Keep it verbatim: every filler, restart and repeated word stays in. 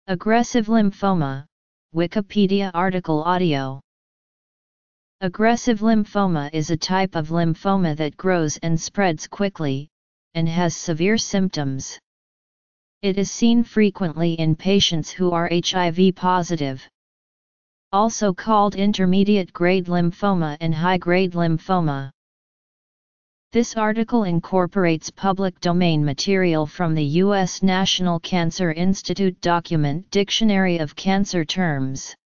Aggressive lymphoma, Wikipedia article audio. Aggressive lymphoma is a type of lymphoma that grows and spreads quickly, and has severe symptoms. It is seen frequently in patients who are H I V positive. Also called intermediate-grade lymphoma and high-grade lymphoma. This article incorporates public domain material from the U S National Cancer Institute document Dictionary of Cancer Terms.